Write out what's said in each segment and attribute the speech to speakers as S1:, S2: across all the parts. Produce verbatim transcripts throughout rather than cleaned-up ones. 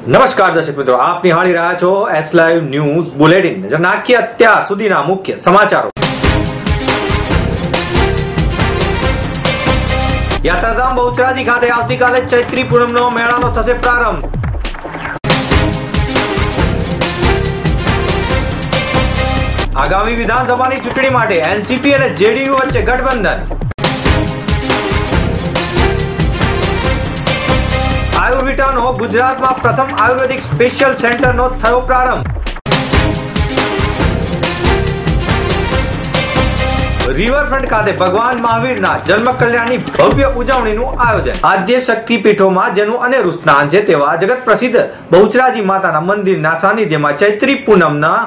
S1: નમસ્કાર દર્શક મિત્રો, આપ નિહાળી રહ્યા છો એસ લાઈવ ન્યૂઝ બુલેટિન. નજર નાખીએ અત્યાર સુધીના મુખ્ય સમાચારો. યાત્રાધામ બહુચરાજી ખાતે આવતીકાલે ચૈત્રી પૂનમનો મેળાનો થશે પ્રારંભ. આગામી વિધાનસભાની ચૂંટણી માટે એનસીપી અને જેડીયુ વચ્ચે ગઠબંધન. આયુર્વિટાનો ગુજરાતમાં પ્રથમ આયુર્વેદિક સ્પેશિયલ સેન્ટરનો થયો પ્રારંભ. રિવરફ્રન્ટ ખાતે ભગવાન મહાવીરના જન્મ કલ્યાણની ભવ્ય ઉજવણીનું આયોજન. આદ્ય શક્તિપીઠોમાં જેનું અનેરું સ્થાન છે તેવા જગત પ્રસિદ્ધ બહુચરાજી માતાના મંદિરના સાનિધ્યમાં ચૈત્રી પૂનમના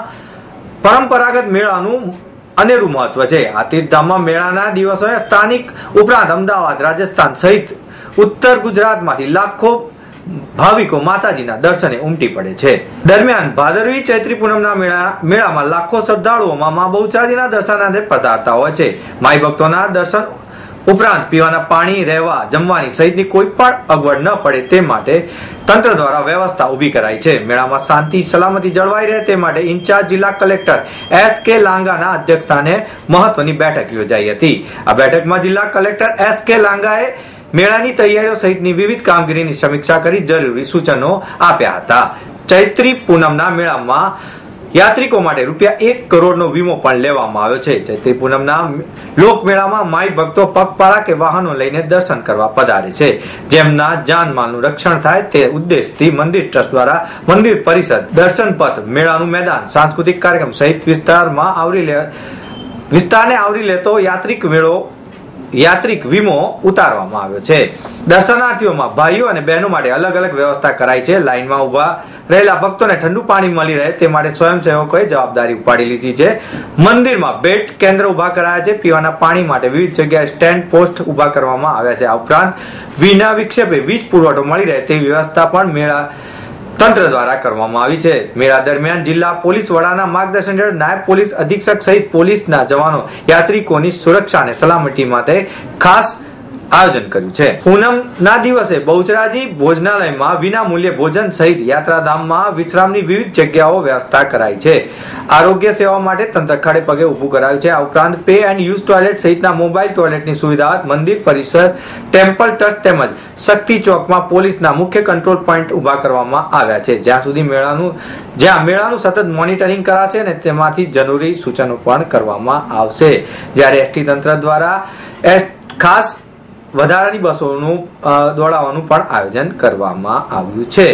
S1: પરંપરાગત મેળાનું અનેરું મહત્વ છે. આ તીર્થધામમાં મેળાના દિવસોએ સ્થાનિક ઉપરાંત અમદાવાદ, રાજસ્થાન સહિત ઉત્તર ગુજરાતમાંથી લાખો ભાવિકો માતાજીના દર્શને ઉમટી પડે છે. દરમિયાન ભાદરવી ચૈત્રી પૂનમના મેળા મેળામાં લાખો શ્રદ્ધાળુઓમાં મા બહુચરાજીના દર્શનાર્થે પધારતા હોય છે. માઈ ભક્તોના દર્શન ઉપરાંત પીવાના પાણી, રહેવા, જમવાની સહિતની કોઈ પણ અગવડ ન પડે તે માટે તંત્ર દ્વારા વ્યવસ્થા ઉભી કરાઈ છે. મેળામાં શાંતિ સલામતી જળવાઈ રહે તે માટે ઇન્ચાર્જ જિલ્લા કલેક્ટર એસ કે લાંગાના અધ્યક્ષસ્થાને મહત્વની બેઠક યોજાઈ હતી. આ બેઠકમાં જિલ્લા કલેક્ટર એસ કે લાંગાએ મેળાની તૈયારીઓ સહિતની વિવિધ કામગીરીની સમીક્ષા કરી જરૂરી સૂચનો આપ્યા હતા. ચૈત્રી પૂનમના મેળામાં યાત્રિકો માટે રૂપિયા એક કરોડનો વીમો પણ લેવામાં આવ્યો છે. ચૈત્રી પૂનમના લોકમેળામાં માઈ ભક્તો પગપાળા કે વાહનો લઈને દર્શન કરવા પધારે છે. જેમના જાનમાલનું રક્ષણ થાય તે ઉદ્દેશથી મંદિર ટ્રસ્ટ દ્વારા મંદિર પરિસર, દર્શન પથ, મેળાનું મેદાન, સાંસ્કૃતિક કાર્યક્રમ સહિત વિસ્તારમાં આવરી લે વિસ્તારને આવરી લેતો યાત્રિક મેળો યાત્રિક વીમો ઉતારવામાં આવ્યો છે. દર્શનાર્થીઓમાં ભાઈઓ અને બહેનો માટે અલગ અલગ વ્યવસ્થા કરાઈ છે. લાઈનમાં ઉભા રહેલા ભક્તોને ઠંડુ પાણી મળી રહે તે માટે સ્વયંસેવકોએ જવાબદારી ઉપાડી લીધી છે. મંદિરમાં બેટ કેન્દ્ર ઉભા કરાયા છે. પીવાના પાણી માટે વિવિધ જગ્યાએ સ્ટેન્ડ પોસ્ટ ઉભા કરવામાં આવ્યા છે. આ ઉપરાંત વિના વિક્ષેપે વીજ પુરવઠો મળી રહે તેવી વ્યવસ્થા પણ મેળા તંત્ર દ્વારા કરવામાં આવી છે. મેળા દરમિયાન જિલ્લા પોલીસ વડાના માર્ગદર્શન હેઠળ નાયબ પોલીસ અધિક્ષક સહિત પોલીસના જવાનો યાત્રિકોની સુરક્ષા અને સલામતી માટે ખાસ આયોજન કર્યું છે. પૂનમના દિવસે બહુચરાજી ભોજનાલયમાં વિના મૂલ્યે ભોજન સહિત યાત્રાધામમાં વિશ્રામની વિવિધ જગ્યાઓ વ્યવસ્થા કરાઈ છે. આરોગ્ય સેવા માટે તંત્ર ખડે પગે ઉભું કરાયું છે. આ ઉપરાંત પે એન્ડ યુઝ ટોયલેટ સહિતના મોબાઈલ ટોયલેટની સુવિધા મંદિર પરિસર, ટેમ્પલ ટ્રસ્ટ તેમજ શક્તિ ચોકમાં પોલીસના મુખ્ય કંટ્રોલ પોઈન્ટ ઉભા કરવામાં આવ્યા છે. જ્યાં સુધી મેળાનું જ્યાં મેળાનું સતત મોનિટરિંગ કરાશે અને તેમાંથી જરૂરી સૂચનો પણ કરવામાં આવશે. જ્યારે એસટી તંત્ર દ્વારા ખાસ વધારાની બસોનું દોડાવવાનું પણ આયોજન કરવામાં આવ્યું છે.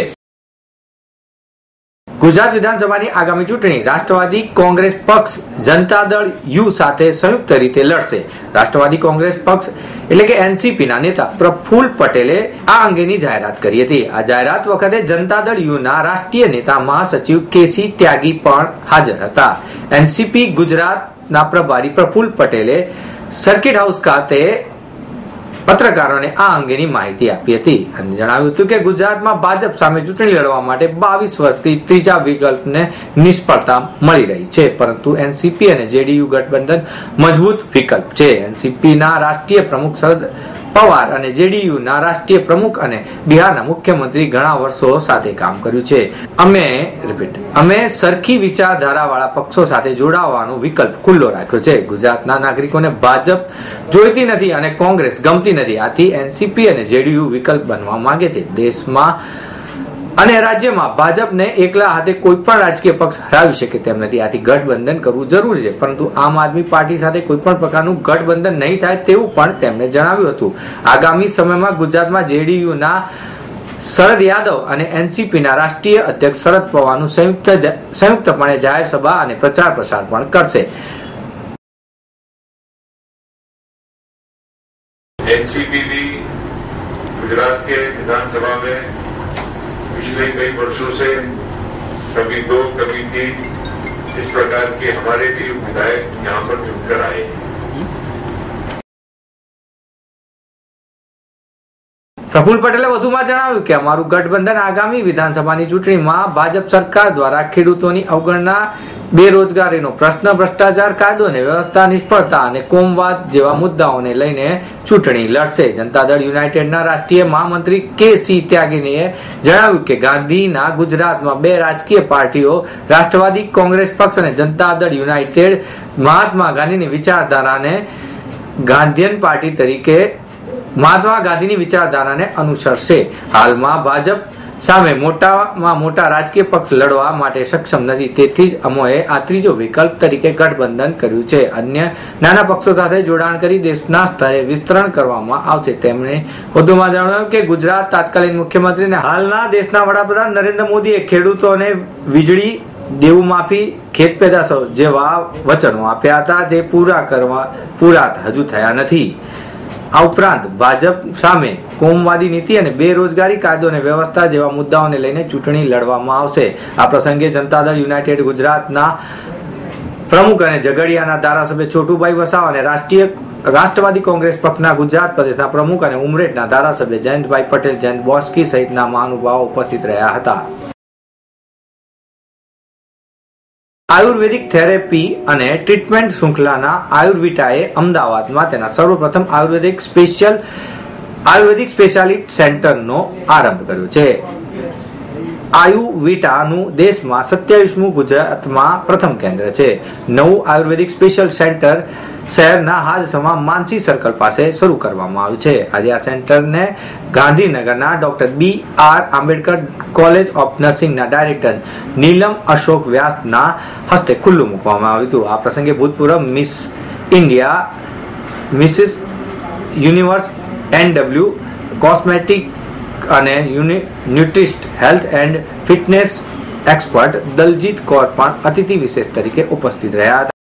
S1: ગુજરાત વિધાનસભાની આગામી ચૂંટણી રાષ્ટ્રવાદી કોંગ્રેસ પક્ષ જનતા દળ યુ સાથે સંયુક્ત રીતે લડશે. રાષ્ટ્રવાદી કોંગ્રેસ પક્ષ એટલે કે એનસીપી ના નેતા પ્રફુલ્લ પટેલે આ અંગેની જાહેરાત કરી હતી. આ જાહેરાત વખતે જનતા દળ યુના રાષ્ટ્રીય નેતા મહાસચિવ કેસી ત્યાગી પણ હાજર હતા. એનસીપી ગુજરાતના પ્રભારી પ્રફુલ્લ પટેલે સર્કિટ હાઉસ ખાતે પત્રકારોને આ અંગેની માહિતી આપી હતી અને જણાવ્યું હતું કે ગુજરાતમાં ભાજપ સામે ચૂંટણી લડવા માટે બાવીસ વર્ષથી ત્રીજા વિકલ્પને નિષ્ફળતા મળી રહી છે, પરંતુ એનસીપી અને જેડીયુ ગઠબંધન મજબૂત વિકલ્પ છે. એનસીપીના રાષ્ટ્રીય પ્રમુખ શરદ પવાર અને જેડીયુના રાષ્ટ્રીય પ્રમુખ અને બિહારના મુખ્યમંત્રી ઘણા વર્ષો સાથે કામ કર્યું છે. અમે રિપીટ અમે સરખી વિચારધારા વાળા પક્ષો સાથે જોડાવાનો વિકલ્પ ખુલ્લો રાખ્યો છે. ગુજરાતના નાગરિકોને ભાજપ જોઈતી નથી અને કોંગ્રેસ ગમતી નથી. આથી એનસીપી અને જેડીયુ વિકલ્પ બનવા માંગે છે. દેશમાં અને રાજ્યમાં ભાજપને એકલા હાથે કોઈ પણ રાજકીય પક્ષ હરાવી શકે તેમ નથી. આથી ગઠબંધન કરવું જરૂરી છે, પરંતુ આમ આદમી પાર્ટી સાથે કોઈ પણ પ્રકારનું ગઠબંધન નહીં થાય તેવું પણ તેમણે જણાવ્યું હતું. આગામી સમયમાં ગુજરાતમાં જેડીયુના શરદ યાદવ અને એનસીપીના રાષ્ટ્રીય અધ્યક્ષ શરદ પવારનું સંયુક્ત સંયુક્તપણે જાહેર સભા અને પ્રચાર પ્રસાર પણ કરશે.
S2: एनसीपी भी गुजरात के विधानसभा में पिछले कई वर्षों से कभी दो कभी तीन इस प्रकार के हमारे भी विधायक यहाँ पर जुड़कर आए हैं.
S1: પ્રફુલ પટેલે વધુમાં જણાવ્યું કે અમારું ગઠબંધન આગામી વિધાનસભાની ચૂંટણીમાં ભાજપ સરકાર દ્વારા ખેડૂતોની અવગણના, બેરોજગારીનો પ્રશ્ન, ભ્રષ્ટાચાર, કાયદો અને વ્યવસ્થા નિષ્ફળતા અને કોમવાદ જેવા મુદ્દાઓને લઈને ચૂંટણી લડશે. જનતા દળ યુનાઇટેડના રાષ્ટ્રીય મહામંત્રી કે સી ત્યાગીનીએ જણાવ્યું કે ગાંધીના ગુજરાતમાં બે રાજકીય પાર્ટીઓ, રાષ્ટ્રવાદી કોંગ્રેસ પક્ષ અને જનતા દળ યુનાઇટેડ, મહાત્મા ગાંધીની વિચારધારાને ગાંધીયન પાર્ટી તરીકે મહાત્મા ગાંધીની વિચારધારાને અનુસરશે. હાલમાં ભાજપ સામે મોટામાં મોટા રાજકીય પક્ષ લડવા માટે સક્ષમ નથી, તેથી જ અમોએ આ ત્રીજો વિકલ્પ તરીકે ગઠબંધન કર્યું છે. અન્ય નાના પક્ષો સાથે જોડાણ કરી દેશના સ્તરે વિસ્તરણ કરવામાં આવશે. તેમણે વધુમાં જણાવ્યું કે ગુજરાત તાત્કાલિક મુખ્યમંત્રીને હાલના દેશના વડાપ્રધાન નરેન્દ્ર મોદીએ ખેડૂતોને વીજળી, દેવું માફી, ખેત પેદાશો જેવા વચનો આપ્યા હતા તે પૂરા કરવા પૂરા હજુ થયા નથી. આ ઉપરાંત ભાજપ સામે કોમવાદી નીતિ અને બેરોજગારી, કાયદો અને વ્યવસ્થા જેવા મુદ્દાઓને લઈને ચૂંટણી લડવામાં આવશે. આ પ્રસંગે જનતા દળ યુનાઇટેડ ગુજરાતના પ્રમુખ અને ઝઘડિયાના ધારાસભ્ય છોટુભાઈ વસાવા અને રાષ્ટ્રીય રાષ્ટ્રવાદી કોંગ્રેસ પક્ષના ગુજરાત પ્રદેશના પ્રમુખ અને ઉમરેઠના ધારાસભ્ય જયંતભાઈ પટેલ, જયંત બોસ્કી સહિતના મહાનુભાવો ઉપસ્થિત રહ્યા હતા. આયુર્વેદિક થેરેપી અને ટ્રીટમેન્ટ શૃંખલાના આયુર્વિટાએ અમદાવાદમાં તેના સર્વપ્રથમ આયુર્વેદિક સ્પેશિયલ આયુર્વેદિક સ્પેશિયાલિટી સેન્ટરનો આરંભ કર્યો છે. આયુવિટાનું દેશમાં સત્યાવીસમું ગુજરાતમાં પ્રથમ કેન્દ્ર છે. નવું આયુર્વેદિક સ્પેશિયલ સેન્ટર શહેરના હાદસમાં માનસી સર્કલ પાસે શરૂ કરવામાં આવ્યું છે. આજે આ સેન્ટરને ગાંધીનગરના doctor B R Ambedkar college of નર્સિંગના ડાયરેક્ટર નીલમ અશોક વ્યાસના હસ્તે ખુલ્લું મૂકવામાં આવ્યું હતું. આ પ્રસંગે ભૂતપૂર્વ miss India, Mrs universe, N W cosmetic અને nutritionist, health and fitness expert Daljeet Kaur પણ अतिथि विशेष तरीके उपस्थित रहा था।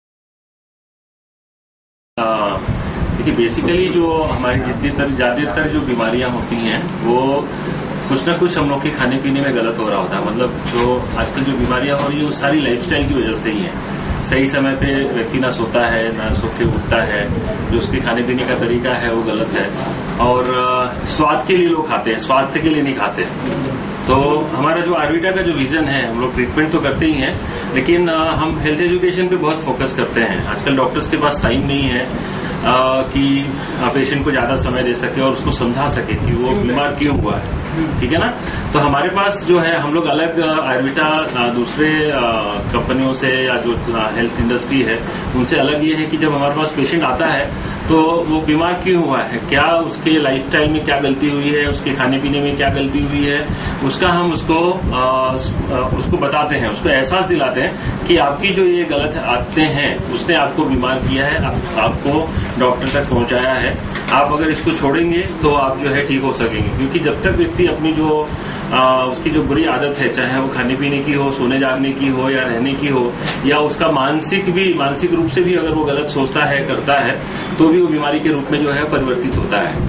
S3: देखिए बेसिकली जो हमारी जितनी ज्यादातर जो बीमारियां होती हैं वो कुछ ना कुछ हम लोग के खाने पीने में गलत हो रहा होता है। मतलब जो आजकल जो बीमारियां हो रही है वो सारी लाइफस्टाइल की वजह से ही है। सही समय पे व्यक्ति ना सोता है ना सो के उठता है, जो उसके खाने पीने का तरीका है वो गलत है और स्वाद के लिए लोग खाते हैं, स्वास्थ्य के लिए नहीं खाते। तो हमारा जो आयुर्वेदा का जो विजन है, हम लोग ट्रीटमेंट तो करते ही हैं लेकिन हम हेल्थ एजुकेशन पे बहुत फोकस करते हैं। आजकल डॉक्टर्स के पास टाइम नहीं है आ, कि पेशेंट को ज्यादा समय दे सके और उसको समझा सके कि वो बीमार क्यों हुआ है, ठीक है ना। तो हमारे पास जो है हम लोग अलग आयुर्वेदा दूसरे कंपनियों से या जो हेल्थ इंडस्ट्री है उनसे अलग ये है कि जब हमारे पास पेशेंट आता है तो वो बीमार क्यों हुआ है, क्या उसके लाइफस्टाइल में क्या गलती हुई है, उसके खाने पीने में क्या गलती हुई है, उसका हम उसको आ, उसको बताते हैं, उसको एहसास दिलाते हैं कि आपकी जो ये गलत आदतें हैं उसने आपको बीमार किया है, आप, आपको डॉक्टर तक पहुंचाया है। आप अगर इसको छोड़ेंगे तो आप जो है ठीक हो सकेंगे, क्योंकि जब तक व्यक्ति अपनी जो आ, उसकी जो बुरी आदत है, चाहे वो खाने पीने की हो, सोने जागने की हो या रहने की हो, या उसका मानसिक भी मानसिक रूप से भी अगर वो गलत सोचता है करता है तो भी वो बीमारी के रूप में जो है परिवर्तित होता है।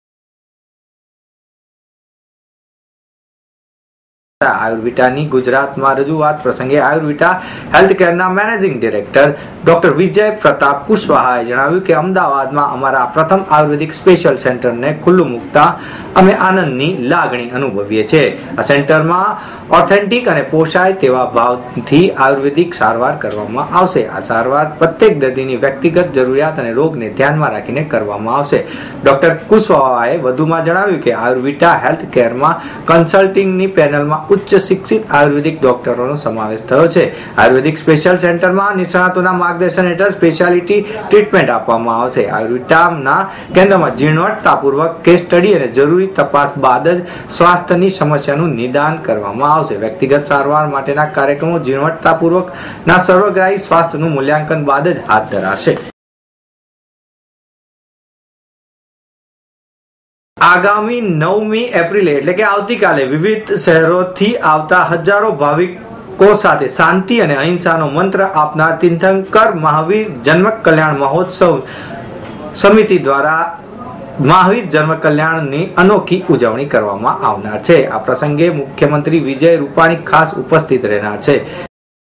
S1: આયુર્વેદાની ગુજરાતમાં રજૂઆત પ્રસંગે આયુર્વેદા હેલ્થ કેરના managing director doctor Vijay Pratap કુશવાહાએ જણાવ્યું કે અમદાવાદમાં અમારા પ્રથમ આયુર્વેદિક સ્પેશિયલ સેન્ટરને ખુલ્લું મૂકતા અમે આનંદની લાગણી અનુભવીએ છીએ। આ સેન્ટરમાં ઓથેન્ટિક અને પોષાય તેવા ભાવથી આયુર્વેદિક સારવાર કરવામાં આવશે। આ સારવાર પ્રત્યેક દર્દીની વ્યક્તિગત જરૂરિયાત અને રોગને ધ્યાનમાં રાખીને કરવામાં આવશે। ડોક્ટર કુશવાહાએ વધુમાં જણાવ્યું કે આયુર્વેદા હેલ્થ કેરમાં કન્સલ્ટિંગની પેનલમાં ઉચ્ચ શિક્ષિત આયુર્વેદિક ડોક્ટરોનો સમાવેશ થયો છે। આયુર્વેદિક સ્પેશિયલ સેન્ટરમાં નિષ્ણાતોના માર્ગદર્શન હેઠળ સ્પેશિયાલિટી ટ્રીટમેન્ટ આપવામાં આવશે। આયુર્વેદાના કેન્દ્રમાં ઝીણવટતાપૂર્વક કેસ સ્ટડી અને જરૂરી તપાસ બાદ જ સ્વાસ્થ્યની સમસ્યાનું નિદાન કરવામાં આવશે। વ્યક્તિગત સારવાર માટેના કાર્યક્રમો ઝીણવટતાપૂર્વકના સર્વગ્રાહી સ્વાસ્થ્યનું મૂલ્યાંકન બાદ જ હાથ ધરાશે। આગામી નવમી એપ્રિલે એટલે કે આવતીકાલે વિવિધ શહેરોથી આવતા હજારો ભાવિકો સાથે શાંતિ અને અહિંસાનો મંત્ર આપનાર તીર્થંકર મહાવીર જન્મ કલ્યાણ મહોત્સવ સમિતિ દ્વારા મહાવીર જન્મ કલ્યાણની અનોખી ઉજવણી કરવામાં આવનાર છે। આ પ્રસંગે મુખ્યમંત્રી વિજય રૂપાણી ખાસ ઉપસ્થિત રહેનાર છે।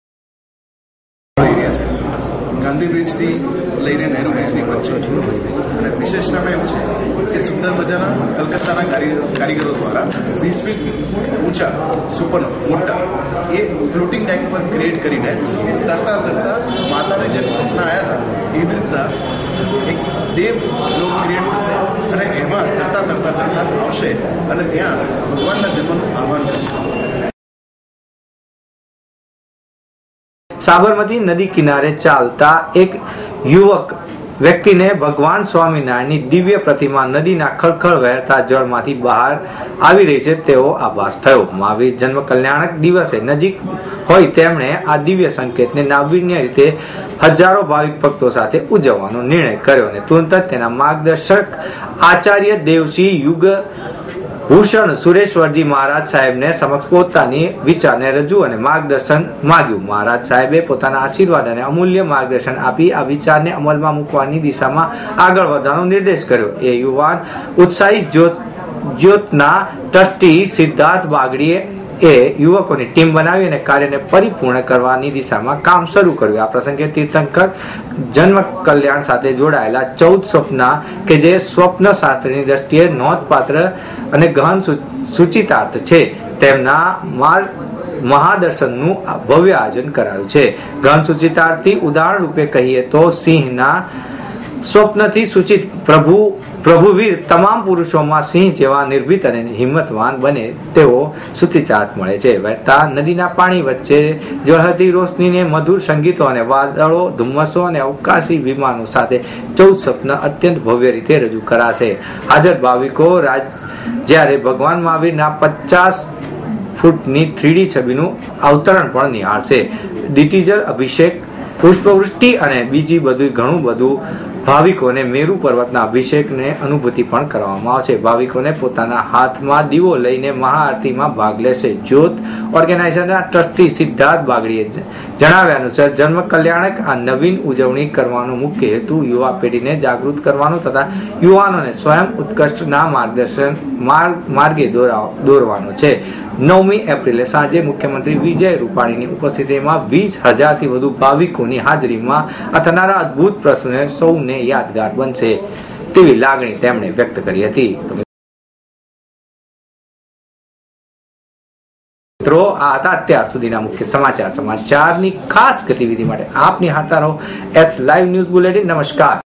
S4: ગાંધી બ્રિજથી લઈને નહેરુ બ્રિજની વચ્ચે અને વિશેષતામાં એવું છે કે સુંદર મજાના કલકત્તાના કારીગરો દ્વારા વીસ વીસ ફૂટ ઊંચા સુપર મોટા એ ફ્લોટિંગ ટેન્ક પર ક્રિએટ કરીને તરતા તરતા માતાને જે સ્વપ્ન આવ્યા હતા એવી રીતના એક દેવ લોક ક્રિએટ થશે અને એમાં તરતા તરતા તરતા આવશે અને ત્યાં ભગવાનના જન્મનું આહવાન કરશે.
S1: સાબરમતી નદી કિનારે ચાલતા એક યુવક વ્યક્તિને ભગવાન સ્વામિનારાયણની દિવ્ય પ્રતિમા નદીના ખળખળ વહેતા જળમાંથી બહાર આવી રહી છે તેવો આભાસ થયો. મહાવીર જન્મ કલ્યાણક દિવસે નજીક હોય તેમણે આ દિવ્ય સંકેતને નાવીન્ય રીતે હજારો ભાવિક ભક્તો સાથે ઉજવવાનો નિર્ણય કર્યો અને તુરંત જ તેના માર્ગદર્શક આચાર્ય દેવસિંહ યુગ ભૂષણ સુરેશ્વરજી મહારાજ સાહેબને સમક્ષ પોતાની વિચારને રજૂ અને માર્ગદર્શન માંગ્યું. મહારાજ સાહેબે પોતાના આશીર્વાદ અને અમૂલ્ય માર્ગદર્શન આપી આ વિચારને અમલમાં મૂકવાની દિશામાં આગળ વધવાનો નિર્દેશ કર્યો. એ યુવાન ઉત્સાહી જ્યોત જ્યોતના ટ્રસ્ટી સિદ્ધાર્થ બાગડીએ એ યુવકોની ટીમ બનાવી અને કાર્યને પરિપૂર્ણ કરવાની દિશામાં કામ શરૂ કર્યું. આ પ્રસંગે તીર્થંકર જન્મ કલ્યાણ સાથે જોડાયેલા ચૌદ સ્વપ્ન કે જે સ્વપ્ન શાસ્ત્રની દ્રષ્ટિએ નોંધપાત્ર અને ગહન સૂચિતાર્થ છે તેમના માર્ગ મહાદર્શનનું ભવ્ય આયોજન કરાયું છે. ગહન સૂચિતાર્થથી ઉદાહરણ રૂપે કહીએ તો સિંહના સ્વપ્નથી સૂચિત પ્રભુ પ્રભુવીર તમામ પુરુષોમાં સિંહ જેવા નિર્ભીત અને હિંમતવાન બને તેવો સૂચિતાર્થ મળે છે. વહેતા નદીના પાણી વચ્ચે ઝળહળતી રોશનીને મધુર સંગીતો અને વાદળો ધુમ્મસો અને અવકાશી વિમાનો સાથે ચૌદ સ્વપ્ન અત્યંત ભવ્ય રીતે રજૂ કરાશે. હાજર ભાવિકો રાજ જ્યારે ભગવાન મહાવીરના પચાસ ફૂટની થ્રીડી છબીનું અવતરણ પણ નિહાળશે. ડિટીજર અભિષેક પુષ્પવૃષ્ટિ અને બીજી બધું ઘણું બધું ભાવિકોને મેરુ પર્વતના અભિષેકને અનુભૂતિ પણ કરવામાં આવશે. ભાવિકોને પોતાના હાથમાં દીવો લઈને મહાઆરતીમાં ભાગ લેશે. જ્યોત ઓર્ગેનાઇઝેશનના ટ્રસ્ટી સિદ્ધાર્થ બાગડીએ જણાવ્યા અનુસાર જન્મ કલ્યાણક આ નવીન ઉજવણી કરવાનો મુખ્ય હેતુ યુવા પેઢીને જાગૃત કરવાનો તથા યુવાનોને સ્વયં ઉત્કર્ષના માર્ગદર્શન માર્ગે દોરવાનો છે. નવમી એપ્રિલે સાંજે મુખ્યમંત્રી વિજય રૂપાણીની ઉપસ્થિતિમાં વીસ હજારથી વધુ ભાવિકોની હાજરીમાં આ થનારા અદભુત પ્રસંગને સૌને યાદગાર બનશે તેવી લાગણી તેમણે વ્યક્ત કરી હતી. મિત્રો આ હતા અત્યાર સુધીના મુખ્ય સમાચાર. સમાચારની ખાસ ગતિવિધિ માટે આપ નિહાળતા રહો એસ લાઈવ ન્યૂઝ બુલેટિન. નમસ્કાર.